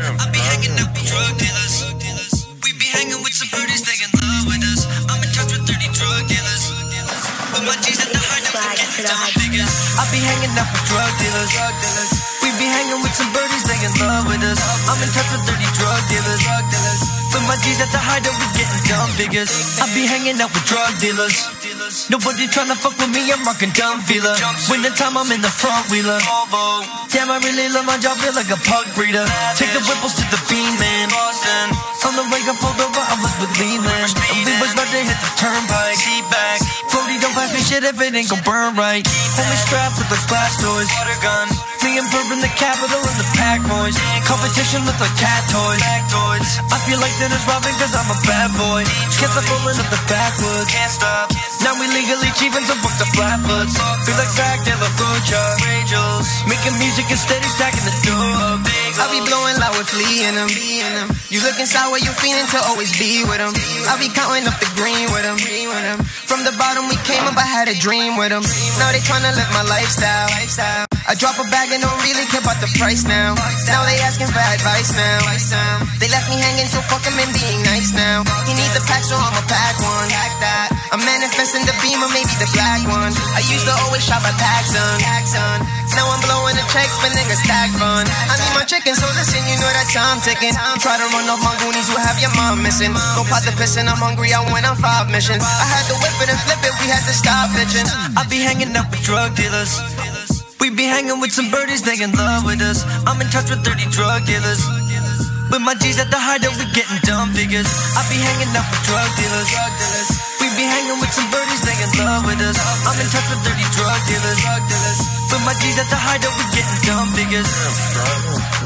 I be hanging out with drug dealers. We be hanging with some birdies, they in love with us. I'm in touch with 30 drug dealers. With my G's at the hideout, we're getting dumb figures. I be hanging out with drug dealers. We be hanging with some birdies, they in love with us. I'm in touch with 30 drug dealers. With my G's at the hideout, we're getting dumb figures. I be hanging out with drug dealers. Nobody tryna fuck with me, I'm rockin' dumb feeler. Winter time, I'm in the front wheeler. Damn, I really love my job, feel like a pug breeder. Take the whipples to the bean, man. On the way, I pulled over, I was with Leland. We was about to hit the turnpike. Seat back, 40 don't pass me shit if it ain't gon' burn right. Only strapped with like blast toys. Water gun, me and Verb in the capital and the pack boys. Competition look like cat toys. I feel like Dennis Robin cause I'm a bad boy. Get the pulling up the backwoods. Can't stop. Now we legally cheapin' to book the flatfoots. Feel like Zach De La Rocha. Rangels. Making music and steady stacking the dough. I be blowing loud with Flea in them. You looking sour, you feeling to always be with them. I be counting up the green with them. From the bottom we came up, I had a dream with them. Now they tryna live my lifestyle. I drop a bag and don't really care about the price now. Now they asking for advice now. They left me hanging, so fuck them and being nice now. He needs a pack, so I'ma pack one. Like that. I'm manifesting the beam or maybe the black one. I used to always shop at Paxson. Now I'm blowing the checks, spending a stack fund. I need my chicken, so listen, you know that time ticking. Try to run off my goonies, you have your mom missing. Don't pot the pissin', I'm hungry, I went on 5 missions. I had to whip it and flip it, we had to stop bitching. I be hanging out with drug dealers. We be hanging with some birdies, they in love with us. I'm in touch with 30 drug dealers. With my G's at the hideout, we getting dumb figures. I be hanging out with drug dealers. We be hanging with some birdies, they in love with us. I'm in touch with 30 drug dealers. With my G's at the hideout, we getting dumb figures.